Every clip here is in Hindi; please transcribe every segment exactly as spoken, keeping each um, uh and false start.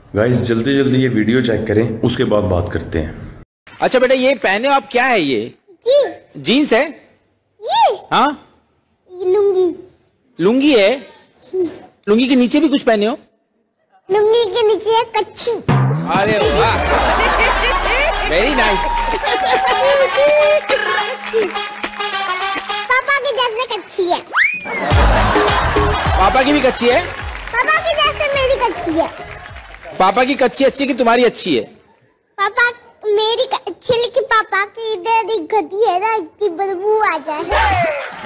गाइस जल्दी जल्दी ये वीडियो चेक करें, उसके बाद बात करते हैं। अच्छा बेटा ये पहने हो आप, क्या है ये? जी जीन्स है ये? हाँ लुंगी। लुंगी है? लुंगी के नीचे भी कुछ पहने हो? लुंगी के नीचे है कच्छी। अरे वाह, वेरी नाइस। पापा की जैसे कच्छी है। पापा की भी कच्छी है? पापा की जैसे मेरी कच्छी है। पापा की कच्छी अच्छी है कि तुम्हारी अच्छी है? पापा मेरी अच्छी, लेकिन पापा की इधर ही गदी है ना, की बदबू आ जाए।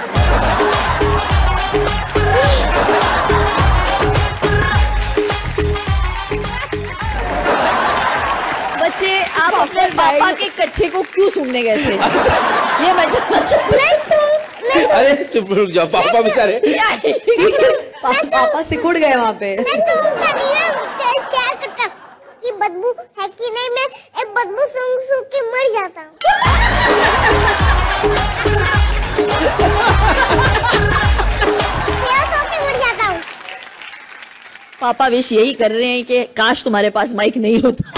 बच्चे आप अपने पापा के कच्छे को क्यों सूंघने गए थे? ये मैं जानना चाहती हूँ। अरे चुप रुक जाओ, पापा बेचारे पापा सिकुड़ गए वहाँ पे। कि बदबू है कि नहीं, मैं एक बदबू सूंघ सूंघ के मर जाता हूँ। मर जाता हूँ। पापा विश यही कर रहे हैं कि काश तुम्हारे पास माइक नहीं होता।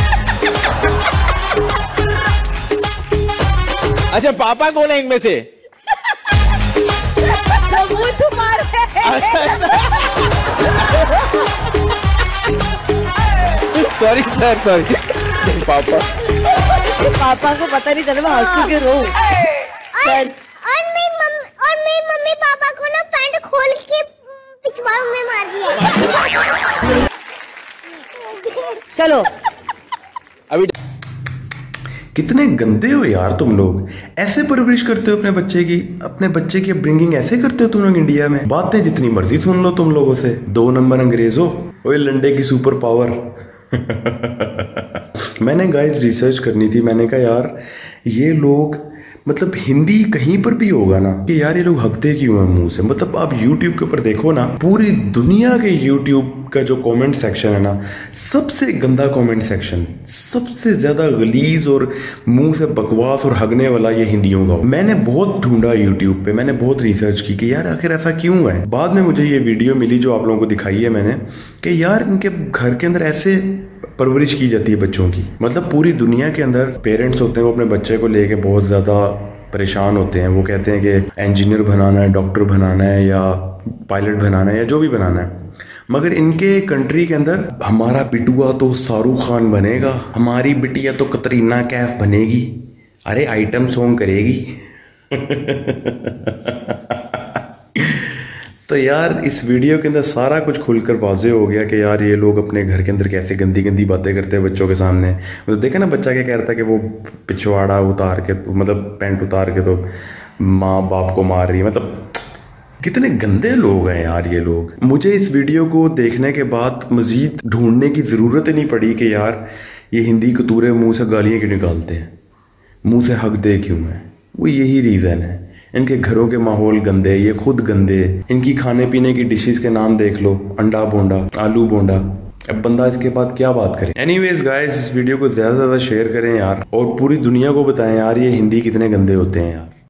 अच्छा पापा कौन है इनमें से? Sorry sir sorry. पापा पापा को पता नहीं चला, मैं हंसू के रो। और और मेरी मम्मी और मेरी मम्मी पापा को ना पैंट खोल के पिछवाड़ों में मार दिया। चलो अभी कितने गंदे हो यार तुम लोग, ऐसे परवरिश करते हो अपने बच्चे की, अपने बच्चे की अपब्रिंगिंग ऐसे करते हो तुम लोग इंडिया में। बातें जितनी मर्जी सुन लो तुम लोगों से, दो नंबर अंग्रेज हो, ओए लंडे की सुपर पावर। मैंने गाइस रिसर्च करनी थी, मैंने कहा यार ये लोग मतलब हिंदी कहीं पर भी होगा ना कि यार ये लोग हकते क्यों हैं मुंह से। मतलब आप YouTube के ऊपर देखो ना, पूरी दुनिया के YouTube का जो कमेंट सेक्शन है ना, सबसे गंदा कमेंट सेक्शन, सबसे ज्यादा गलीज और मुंह से बकवास और हगने वाला ये हिंदियों का। मैंने बहुत ढूंढा YouTube पे, मैंने बहुत रिसर्च की कि यार आखिर ऐसा क्यों है। बाद में मुझे ये वीडियो मिली जो आप लोगों को दिखाई है मैंने, कि यार इनके घर के अंदर ऐसे परवरिश की जाती है बच्चों की। मतलब पूरी दुनिया के अंदर पेरेंट्स होते हैं वो अपने बच्चे को लेके बहुत ज़्यादा परेशान होते हैं। वो कहते हैं कि इंजीनियर बनाना है, डॉक्टर बनाना है, या पायलट बनाना है, या जो भी बनाना है। मगर इनके कंट्री के अंदर हमारा बिटुआ तो शाहरुख खान बनेगा, हमारी बिटिया तो कतरीना कैफ बनेगी, अरे आइटम सॉन्ग करेगी। तो यार इस वीडियो के अंदर सारा कुछ खुलकर वाजे हो गया कि यार ये लोग अपने घर के अंदर कैसे गंदी गंदी बातें करते हैं बच्चों के सामने। मतलब देखे ना बच्चा क्या कह रहा था कि वो पिछवाड़ा उतार के, मतलब पैंट उतार के तो माँ बाप को मार रही है। मतलब कितने गंदे लोग हैं यार ये लोग। मुझे इस वीडियो को देखने के बाद मजीद ढूंढने की ज़रूरत ही नहीं पड़ी कि यार ये हिंदी कतूरे मुँह से गालियाँ क्यों निकालते हैं, मुँह से हक दे क्यों है। वो यही रीज़न है, इनके घरों के माहौल गंदे, ये खुद गंदे। इनकी खाने पीने की डिशेस के नाम देख लो, अंडा बोंडा, आलू बोंडा। अब बंदा इसके बाद क्या बात करे। एनीवेज गाइस इस वीडियो को ज़्यादा से ज़्यादा शेयर करें यार, और पूरी दुनिया को बताएं यार ये हिंदी कितने गंदे होते हैं यार।